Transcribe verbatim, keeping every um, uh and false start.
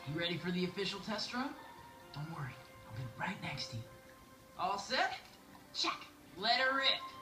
You ready for the official test run? Don't worry, I'll be right next to you. All set? Check. Let her rip.